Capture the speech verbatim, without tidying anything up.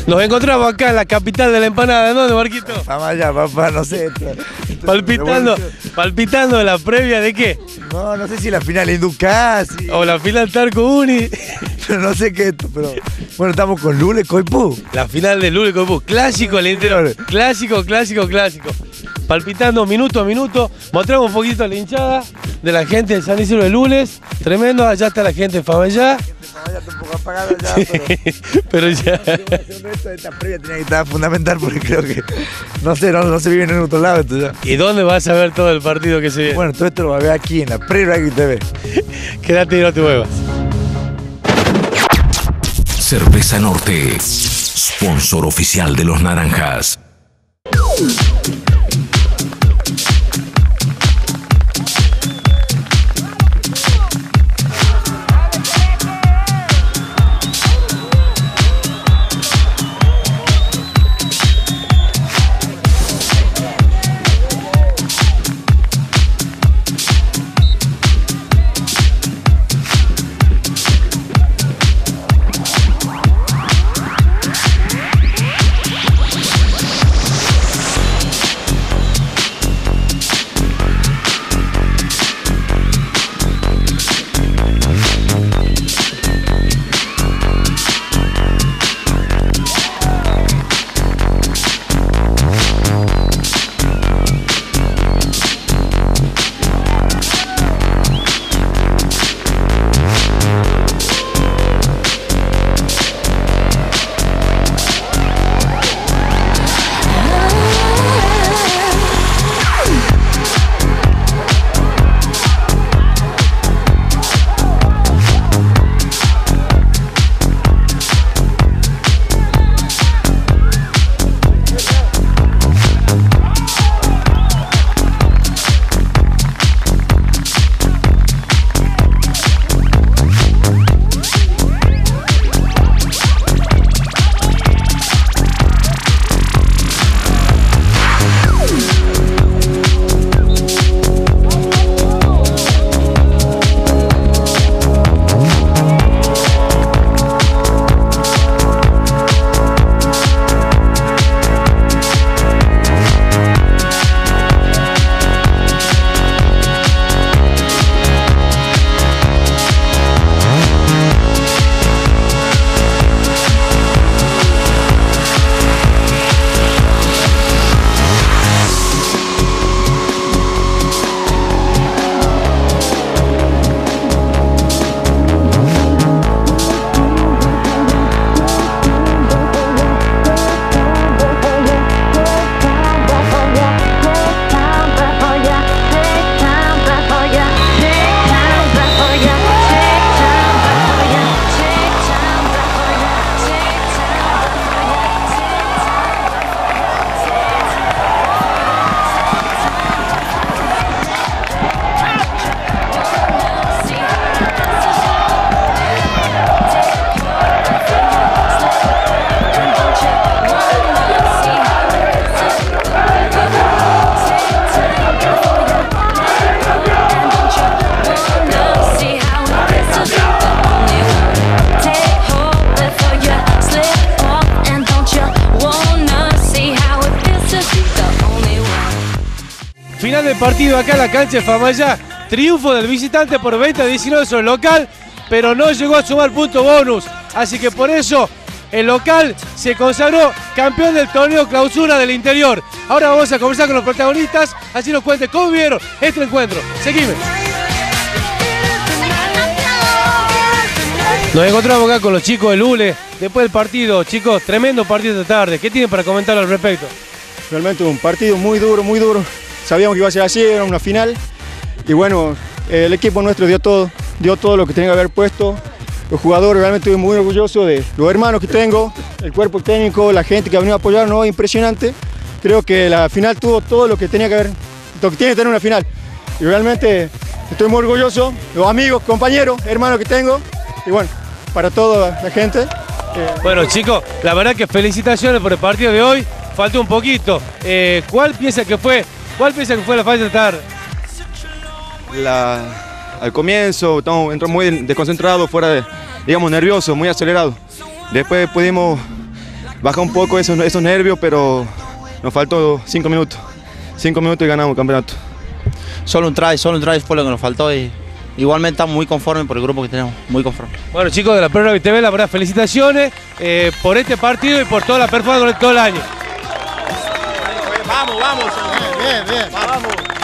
Nos encontramos acá en la capital de la empanada, ¿dónde, Marquito? Vamos allá, papá, no sé. Esto, esto palpitando, palpitando la previa de qué. No, no sé si la final Inducasi. O la final Tarco Uni. Pero no sé qué es esto, pero... Bueno, estamos con Lule Coipú. La final de Lule Coipú. Clásico al interior. Clásico, clásico, clásico. Palpitando minuto a minuto. Mostramos un poquito la hinchada de la gente de San Isidro de Lules. Tremendo. Allá está la gente de Famallá. La gente de Famallá está un poco apagada ya, sí, pero ya. Esta previa tenía que estar fundamental porque creo que... No sé, no, no se vive en otro lado esto ya. ¿Y dónde vas a ver todo el partido que se viene? Bueno, todo esto lo va a ver aquí en la previa que te ve. Quédate y no te muevas. Cerveza Norte, sponsor oficial de los Naranjas. Final del partido acá en la cancha de Famallá. Triunfo del visitante por veinte a diecinueve sobre el local, pero no llegó a sumar punto bonus. Así que por eso el local se consagró campeón del torneo clausura del interior. Ahora vamos a conversar con los protagonistas, así nos cuenten cómo vieron este encuentro. Seguime. Nos encontramos acá con los chicos de Lule. Después del partido, chicos, tremendo partido esta tarde. ¿Qué tienen para comentar al respecto? Realmente un partido muy duro, muy duro. Sabíamos que iba a ser así, era una final. Y bueno, el equipo nuestro dio todo, dio todo lo que tenía que haber puesto. Los jugadores, realmente estoy muy orgulloso de los hermanos que tengo, el cuerpo técnico, la gente que ha venido a apoyarnos, impresionante. Creo que la final tuvo todo lo que tenía que haber, lo que tiene que tener una final. Y realmente estoy muy orgulloso, los amigos, compañeros, hermanos que tengo. Y bueno, para toda la gente. Eh, bueno, chicos, la verdad que felicitaciones por el partido de hoy. Faltó un poquito. Eh, ¿Cuál piensa que fue? ¿Cuál piensa que fue la falla de esta tarde? La, al comienzo estamos, entramos muy desconcentrados, fuera de, digamos, nerviosos, muy acelerados. Después pudimos baja un poco esos, esos nervios, pero nos faltó cinco minutos. Cinco minutos y ganamos el campeonato. Solo un try, solo un try fue lo que nos faltó y igualmente estamos muy conformes por el grupo que tenemos, muy conformes. Bueno, chicos de la Prórroga T V, la verdad, felicitaciones eh, por este partido y por toda la performance durante todo el año. Vamos, vamos, bien, bien, bien. Vamos.